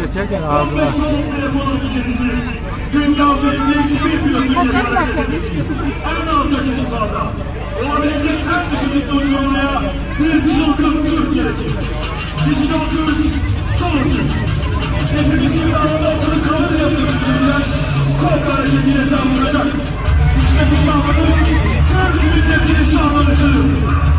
Geçerken ağzına. Dünya üzerinde hiçbir pilotun yaşamadığı en alçak ekiplerde olabilecek en düşünmesi uçurmaya bir çılgın Türk gerekir. İşte o Türk, son Türk. Hepimiz şimdi anlatılı kalınca sürdürülen kol hareketiyle şanlanacak. İşte bu şanlanış, Türk milletinin şanlanışı.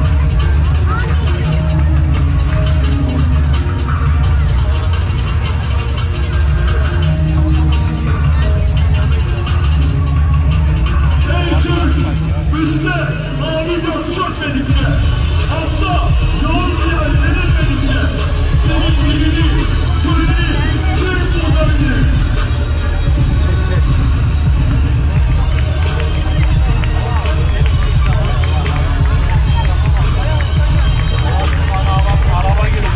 Üstte mavi gökkuşak dedikçe, altta yoğun diğer denilmedikçe, senin bilgini, türünü, Türk bozabilir. Araba geliyor.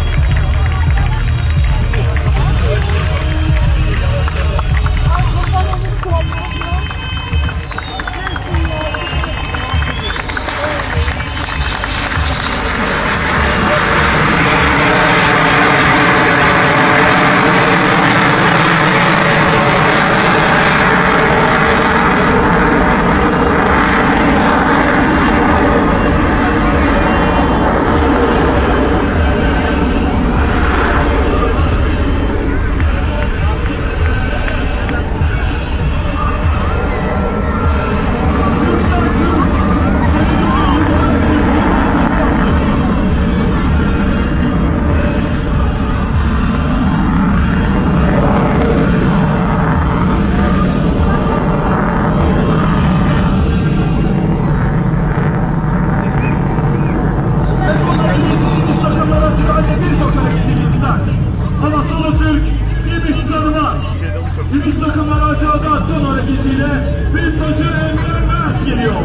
Gümüş takımlar aşağıda attığım hareketiyle bir taşı Emre Mert geliyor.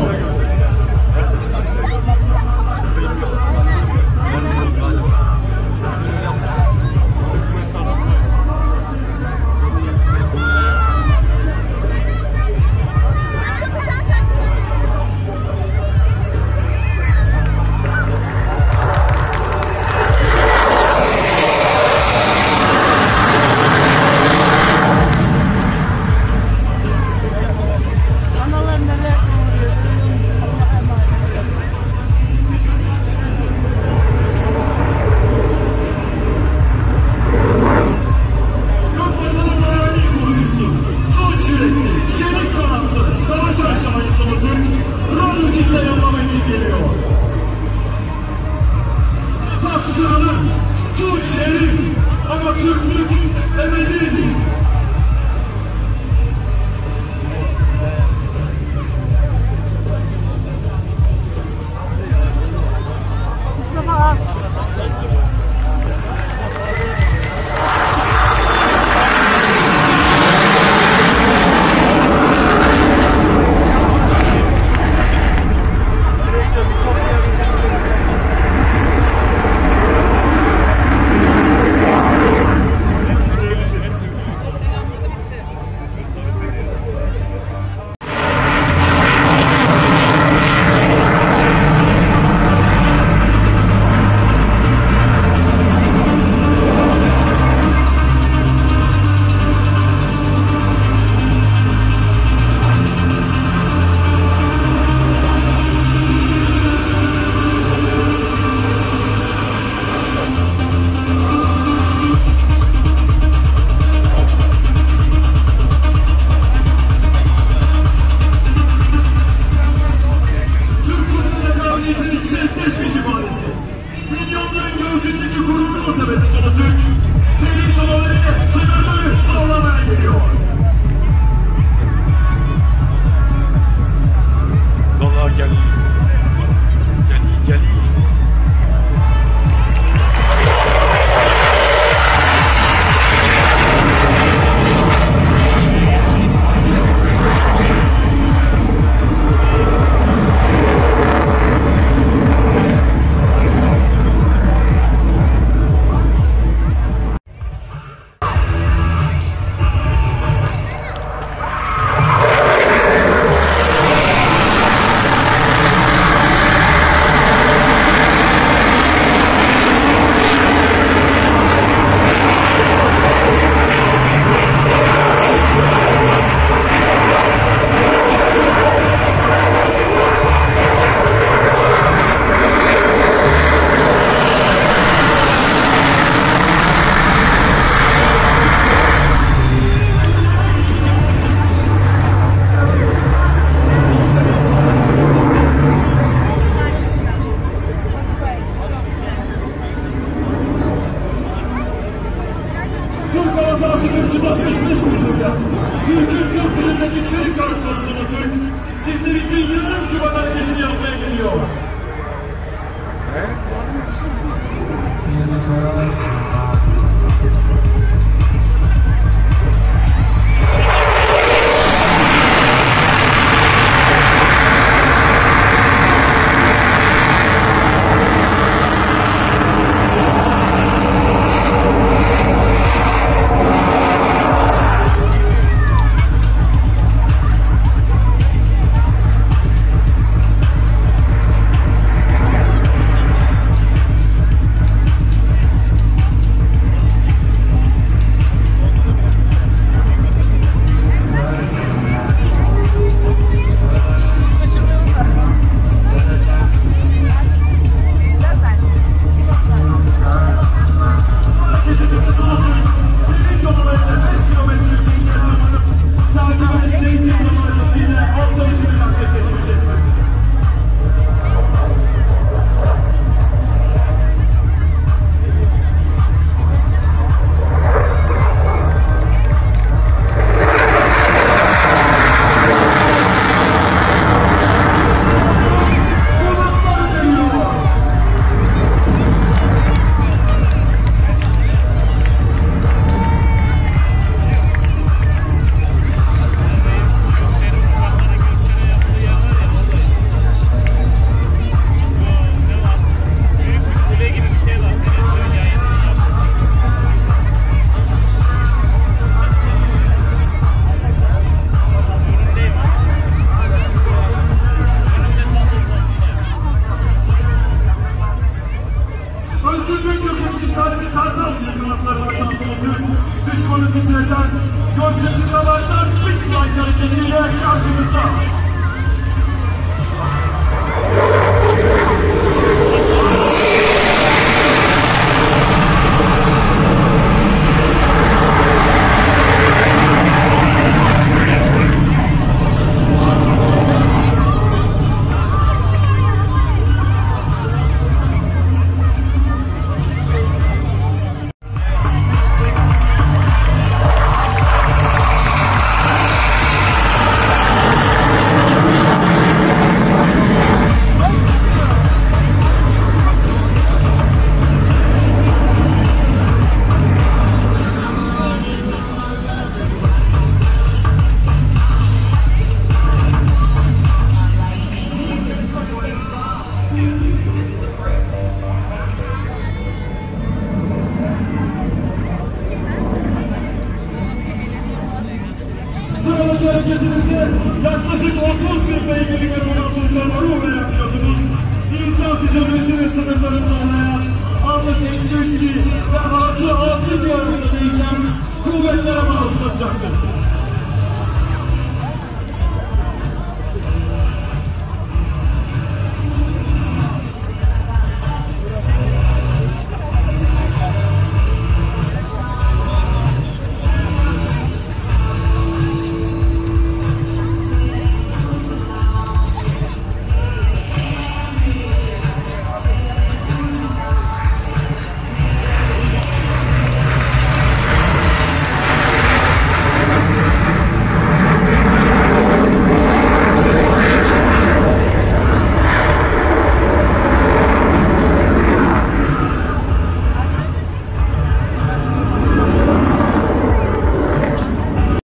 Türk'ün gökyüzündeki çelik kanat konusunu Türk, sizler için yarım kübat hareketini yapmaya geliyor. Düşmanı titreten, gözyaşı kabartan Bitslide hareketiyle karşınızda. Sıradaki hareketinizde yaklaşık 30 bin beygirlik F-16 uçağına uğrayan pilotumuz, insan fizyolojisi ve sınırlarını zorlayan, anlık eksi 3 ve artı 6 civarında değişen kuvvetlere maruz kalacaktır.